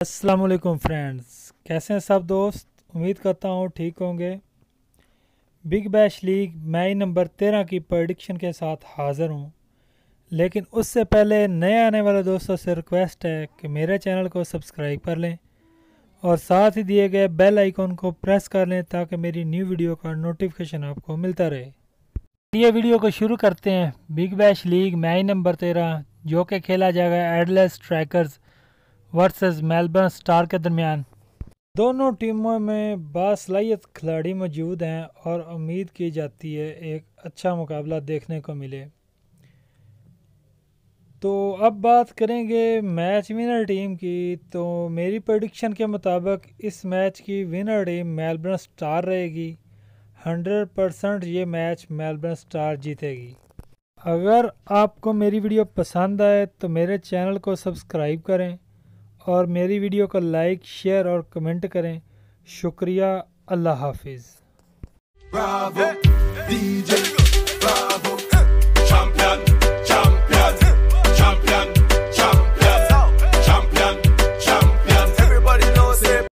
अस्सलाम वालेकुम फ्रेंड्स, कैसे हैं सब दोस्त। उम्मीद करता हूँ ठीक होंगे। Big Bash League match number 13 की प्रेडिक्शन के साथ हाज़िर हूँ। लेकिन उससे पहले नए आने वाले दोस्तों से रिक्वेस्ट है कि मेरे चैनल को सब्सक्राइब कर लें और साथ ही दिए गए बेल आइकॉन को प्रेस कर लें ताकि मेरी न्यू वीडियो का नोटिफिकेशन आपको मिलता रहे। ये वीडियो को शुरू करते हैं। Big Bash League match number 13 जो कि खेला जाएगा Adelaide Strikers versus Melbourne Star के दरमियान। दोनों टीमों में बासलाहियत खिलाड़ी मौजूद हैं और उम्मीद की जाती है एक अच्छा मुकाबला देखने को मिले। तो अब बात करेंगे मैच विनर टीम की। तो मेरी प्रेडिक्शन के मुताबिक इस मैच की विनर टीम मेलबर्न स्टार रहेगी। 100% ये मैच मेलबर्न स्टार जीतेगी। अगर आपको मेरी वीडियो पसंद आए तो मेरे चैनल को सब्सक्राइब करें और मेरी वीडियो को लाइक, शेयर और कमेंट करें। शुक्रिया। अल्लाह हाफिज़।